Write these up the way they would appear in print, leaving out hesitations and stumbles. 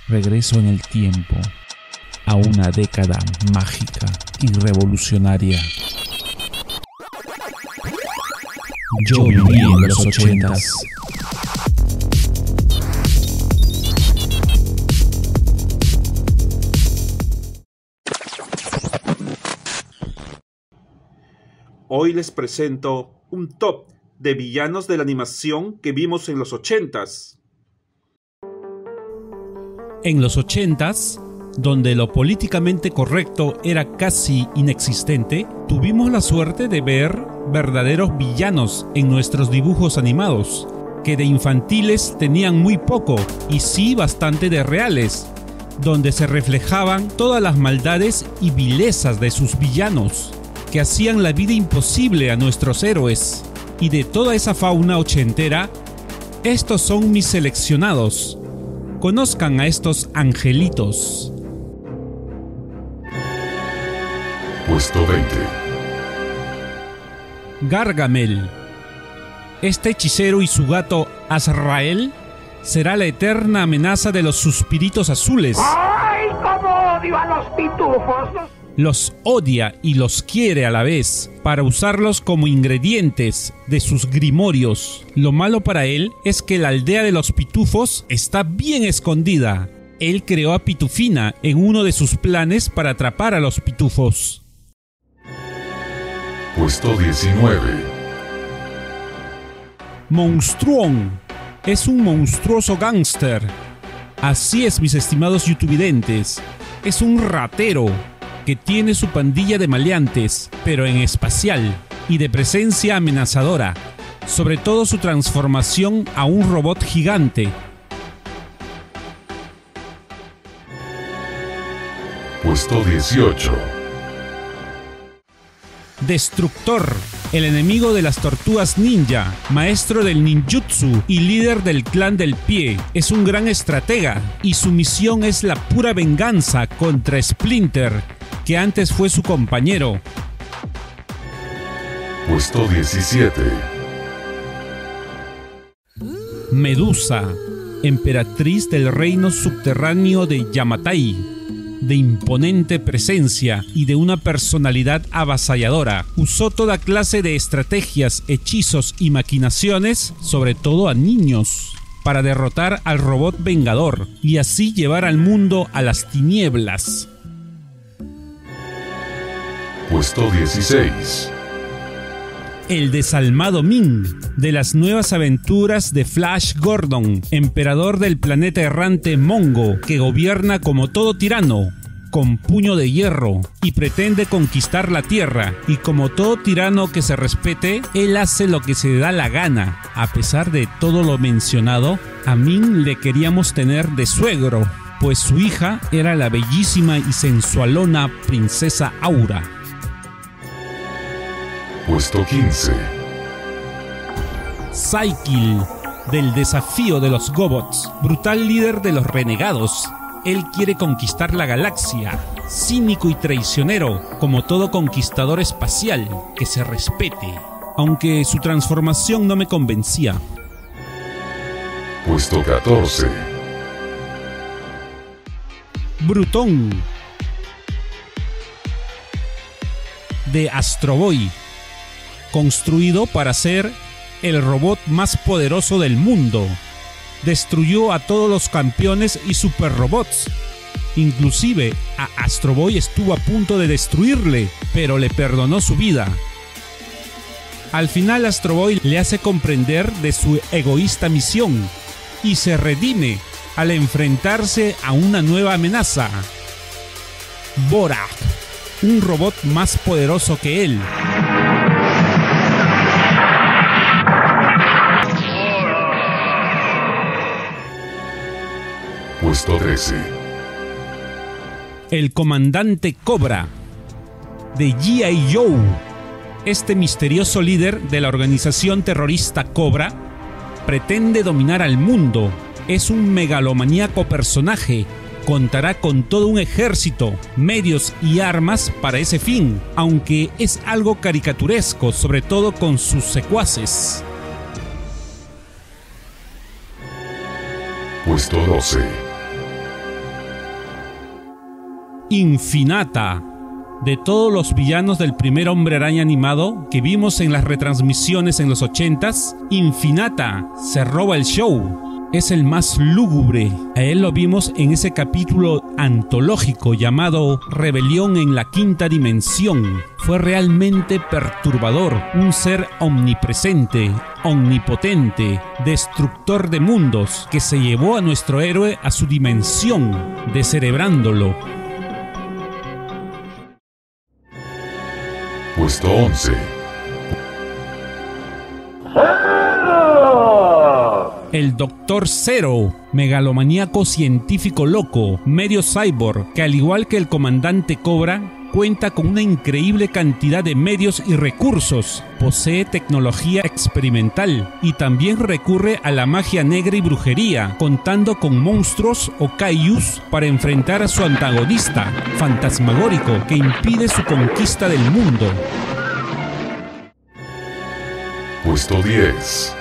Regreso en el tiempo a una década mágica y revolucionaria. Yo viví en los 80s. Hoy les presento un top de villanos de la animación que vimos en los 80s. En los 80s, donde lo políticamente correcto era casi inexistente, tuvimos la suerte de ver verdaderos villanos en nuestros dibujos animados, que de infantiles tenían muy poco y sí bastante de reales, donde se reflejaban todas las maldades y vilezas de sus villanos, que hacían la vida imposible a nuestros héroes. Y de toda esa fauna ochentera, estos son mis seleccionados. Conozcan a estos angelitos. Puesto 20. Gargamel. Este hechicero y su gato Azrael será la eterna amenaza de los suspiritos azules. ¡Ay, cómo odio a los pitufos! Los odia y los quiere a la vez, para usarlos como ingredientes de sus grimorios. Lo malo para él es que la aldea de los pitufos está bien escondida. Él creó a Pitufina en uno de sus planes para atrapar a los pitufos. Puesto 19. Monstruón. Es un monstruoso gángster. Así es, mis estimados youtuvidentes. Es un ratero que tiene su pandilla de maleantes, pero en espacial, y de presencia amenazadora, sobre todo su transformación a un robot gigante. Puesto 18. Destructor, el enemigo de las tortugas ninja, maestro del ninjutsu y líder del clan del pie. Es un gran estratega y su misión es la pura venganza contra Splinter, que antes fue su compañero. Puesto 17. Medusa, emperatriz del reino subterráneo de Yamatai, de imponente presencia y de una personalidad avasalladora. Usó toda clase de estrategias, hechizos y maquinaciones, sobre todo a niños, para derrotar al robot vengador y así llevar al mundo a las tinieblas. Puesto 16. El desalmado Ming, de las nuevas aventuras de Flash Gordon, emperador del planeta errante Mongo, que gobierna como todo tirano, con puño de hierro, y pretende conquistar la Tierra, y como todo tirano que se respete, él hace lo que se le da la gana. A pesar de todo lo mencionado, a Ming le queríamos tener de suegro, pues su hija era la bellísima y sensualona princesa Aura. Puesto 15. Psykill, del desafío de los Gobots, brutal líder de los renegados. Él quiere conquistar la galaxia, cínico y traicionero, como todo conquistador espacial, que se respete, aunque su transformación no me convencía. Puesto 14. Brutón, de Astro Boy, construido para ser el robot más poderoso del mundo. Destruyó a todos los campeones y superrobots. Inclusive a Astro Boy estuvo a punto de destruirle, pero le perdonó su vida. Al final Astro Boy le hace comprender de su egoísta misión y se redime al enfrentarse a una nueva amenaza. Borak, un robot más poderoso que él. Puesto 13. El comandante Cobra, de G.I. Joe. Este misterioso líder de la organización terrorista Cobra pretende dominar al mundo. Es un megalomaníaco personaje. Contará con todo un ejército, medios y armas para ese fin, aunque es algo caricaturesco, sobre todo con sus secuaces. Puesto 12. Infinata. De todos los villanos del primer Hombre Araña animado que vimos en las retransmisiones en los 80s, Infinata se roba el show. Es el más lúgubre. A él lo vimos en ese capítulo antológico llamado Rebelión en la Quinta Dimensión. Fue realmente perturbador, un ser omnipresente, omnipotente, destructor de mundos, que se llevó a nuestro héroe a su dimensión, descerebrándolo. Puesto 11. El Dr. Zero, megalomaníaco científico loco, medio cyborg, que al igual que el comandante Cobra, cuenta con una increíble cantidad de medios y recursos, posee tecnología experimental y también recurre a la magia negra y brujería, contando con monstruos o kaijus para enfrentar a su antagonista, fantasmagórico, que impide su conquista del mundo. Puesto 10.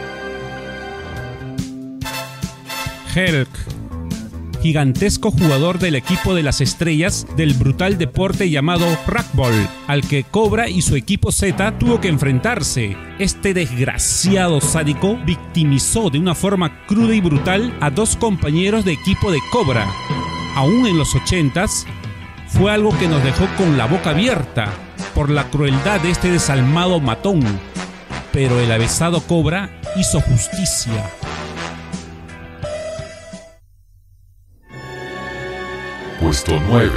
Hulk, gigantesco jugador del equipo de las estrellas del brutal deporte llamado Ragdoll, al que Cobra y su equipo Z tuvo que enfrentarse. Este desgraciado sádico victimizó de una forma cruda y brutal a dos compañeros de equipo de Cobra. Aún en los 80s, fue algo que nos dejó con la boca abierta por la crueldad de este desalmado matón. Pero el avesado Cobra hizo justicia. Puesto 9.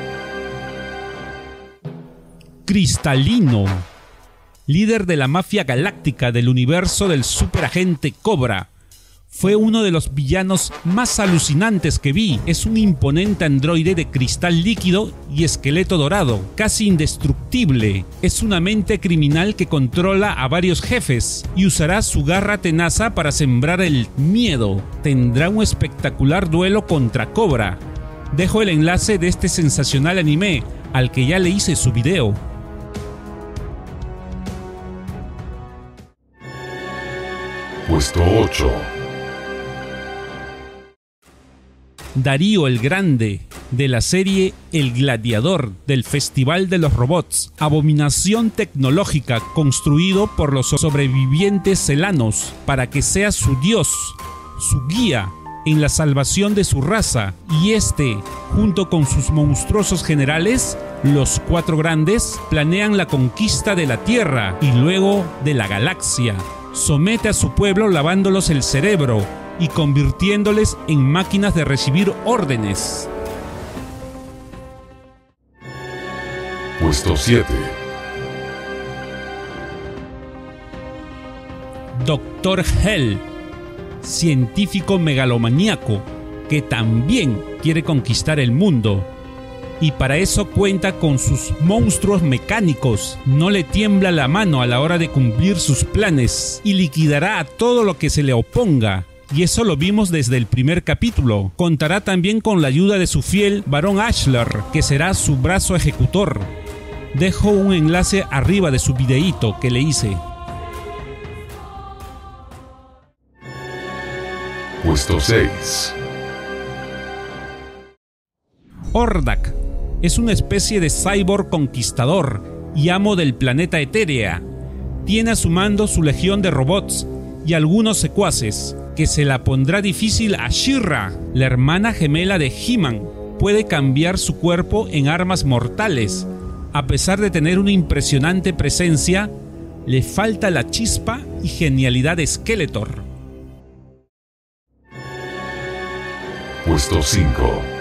Cristalino, líder de la mafia galáctica del universo del superagente Cobra. Fue uno de los villanos más alucinantes que vi. Es un imponente androide de cristal líquido y esqueleto dorado, casi indestructible. Es una mente criminal que controla a varios jefes y usará su garra tenaza para sembrar el miedo. Tendrá un espectacular duelo contra Cobra. Dejo el enlace de este sensacional anime, al que ya le hice su video. Puesto 8. Darío el Grande, de la serie El Gladiador del Festival de los Robots, abominación tecnológica construido por los sobrevivientes celanos para que sea su dios, su guía en la salvación de su raza, y este, junto con sus monstruosos generales, los Cuatro Grandes, planean la conquista de la Tierra y luego de la galaxia. Somete a su pueblo lavándolos el cerebro y convirtiéndoles en máquinas de recibir órdenes. Puesto 7. Dr. Hell, científico megalomaníaco que también quiere conquistar el mundo, y para eso cuenta con sus monstruos mecánicos. No le tiembla la mano a la hora de cumplir sus planes y liquidará a todo lo que se le oponga. Y eso lo vimos desde el primer capítulo. Contará también con la ayuda de su fiel Barón Ashler, que será su brazo ejecutor. Dejo un enlace arriba de su videíto que le hice. Puesto 6. Hordak es una especie de cyborg conquistador y amo del planeta Eteria. Tiene a su mando su legión de robots y algunos secuaces, que se la pondrá difícil a She-Ra, la hermana gemela de He-Man. Puede cambiar su cuerpo en armas mortales. A pesar de tener una impresionante presencia, le falta la chispa y genialidad de Skeletor. Puesto 5.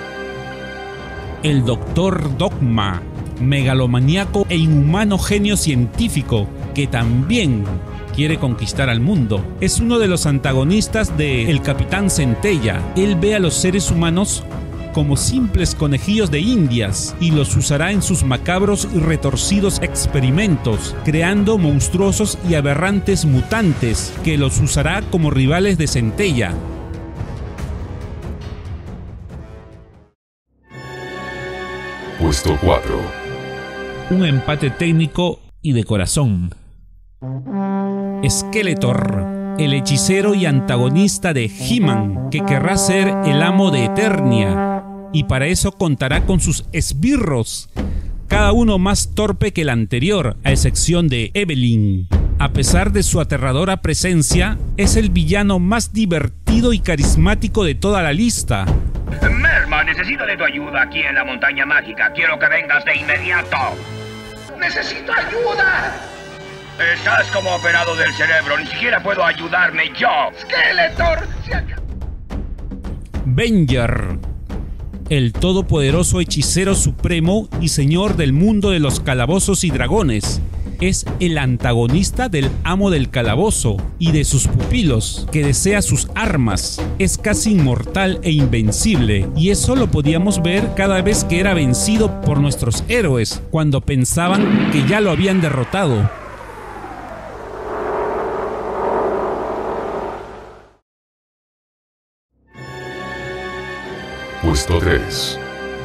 El Dr. Dogma, megalomaníaco e inhumano genio científico que también quiere conquistar al mundo. Es uno de los antagonistas de El Capitán Centella. Él ve a los seres humanos como simples conejillos de indias y los usará en sus macabros y retorcidos experimentos, creando monstruosos y aberrantes mutantes que los usará como rivales de Centella. Puesto 4. Un empate técnico y de corazón. Skeletor, el hechicero y antagonista de He-Man, que querrá ser el amo de Eternia. y para eso contará con sus esbirros, cada uno más torpe que el anterior, a excepción de Evelyn. A pesar de su aterradora presencia, es el villano más divertido y carismático de toda la lista. Merma, necesito de tu ayuda aquí en la montaña mágica. Quiero que vengas de inmediato. ¡Necesito ayuda! Estás como operado del cerebro. Ni siquiera puedo ayudarme yo. ¡Skeletor! Venger, el todopoderoso hechicero supremo y señor del mundo de los calabozos y dragones. Es el antagonista del amo del calabozo y de sus pupilos, que desea sus armas. Es casi inmortal e invencible, y eso lo podíamos ver cada vez que era vencido por nuestros héroes, cuando pensaban que ya lo habían derrotado. Puesto 3.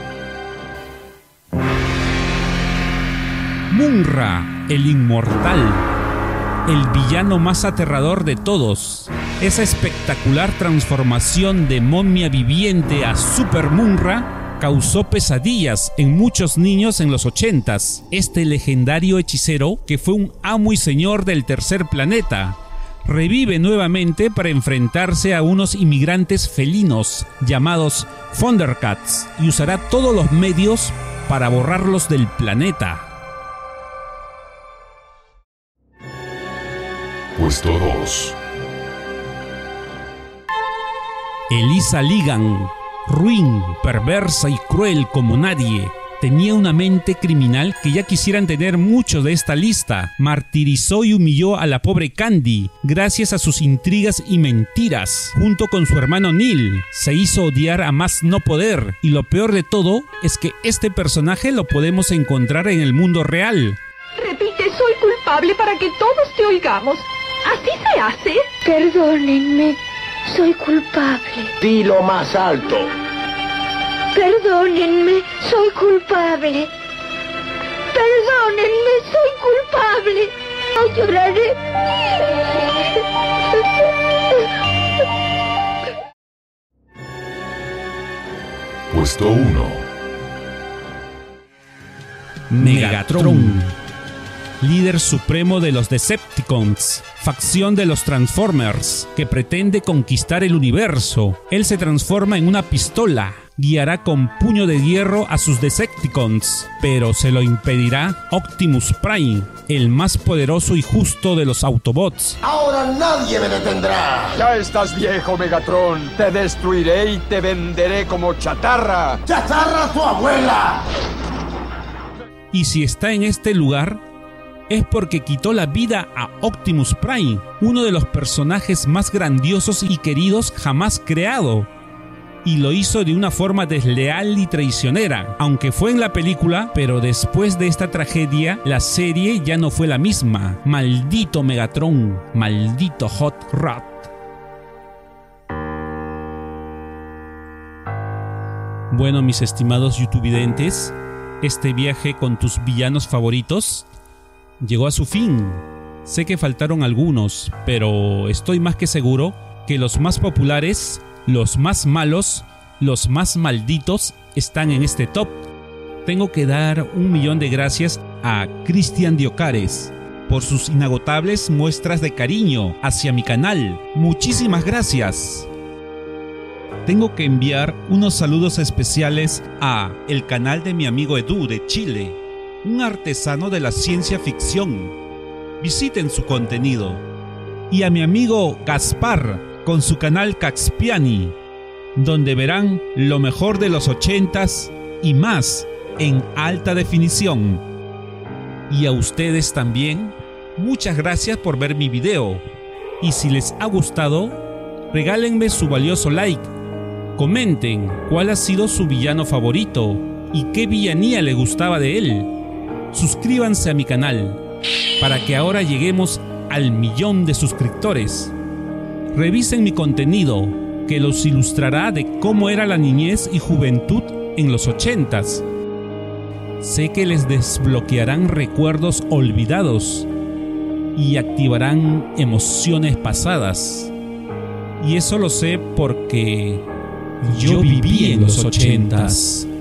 Munra, el inmortal, el villano más aterrador de todos. Esa espectacular transformación de momia viviente a Super Munra causó pesadillas en muchos niños en los 80s. Este legendario hechicero, que fue un amo y señor del tercer planeta, revive nuevamente para enfrentarse a unos inmigrantes felinos llamados Thundercats y usará todos los medios para borrarlos del planeta. Puesto 2. Elisa Ligan, ruin, perversa y cruel como nadie. Tenía una mente criminal que ya quisieran tener muchos de esta lista. Martirizó y humilló a la pobre Candy gracias a sus intrigas y mentiras. Junto con su hermano Neil, se hizo odiar a más no poder. Y lo peor de todo es que este personaje lo podemos encontrar en el mundo real. Repite, soy culpable para que todos te oigamos. ¿Así se hace? Perdónenme, soy culpable. Dilo más alto. Perdónenme, soy culpable. Perdónenme, soy culpable. No lloraré. Puesto 1. Megatron, líder supremo de los Decepticons, facción de los Transformers, que pretende conquistar el universo. Él se transforma en una pistola, guiará con puño de hierro a sus Decepticons, pero se lo impedirá Optimus Prime, el más poderoso y justo de los Autobots. ¡Ahora nadie me detendrá! Ya estás viejo, Megatron. Te destruiré y te venderé como chatarra. ¡Chatarra tu abuela! Y si está en este lugar, es porque quitó la vida a Optimus Prime, uno de los personajes más grandiosos y queridos jamás creado. Y lo hizo de una forma desleal y traicionera, aunque fue en la película, pero después de esta tragedia, la serie ya no fue la misma. Maldito Megatron, maldito Hot Rod. Bueno, mis estimados YouTubevidentes, este viaje con tus villanos favoritos llegó a su fin. Sé que faltaron algunos, pero estoy más que seguro que los más populares, los más malos, los más malditos están en este top. Tengo que dar 1.000.000 de gracias a Cristian Diocares por sus inagotables muestras de cariño hacia mi canal. Muchísimas gracias. Tengo que enviar unos saludos especiales a el canal de mi amigo Edu de Chile, un artesano de la ciencia ficción. Visiten su contenido. Y a mi amigo Gaspar con su canal Caxpiani, donde verán lo mejor de los 80s y más en alta definición. Y a ustedes también, muchas gracias por ver mi video. Y si les ha gustado, regálenme su valioso like. Comenten cuál ha sido su villano favorito y qué villanía le gustaba de él. Suscríbanse a mi canal para que ahora lleguemos al 1.000.000 de suscriptores. Revisen mi contenido, que los ilustrará de cómo era la niñez y juventud en los 80s. Sé que les desbloquearán recuerdos olvidados y activarán emociones pasadas. Y eso lo sé porque Yo viví en los 80s.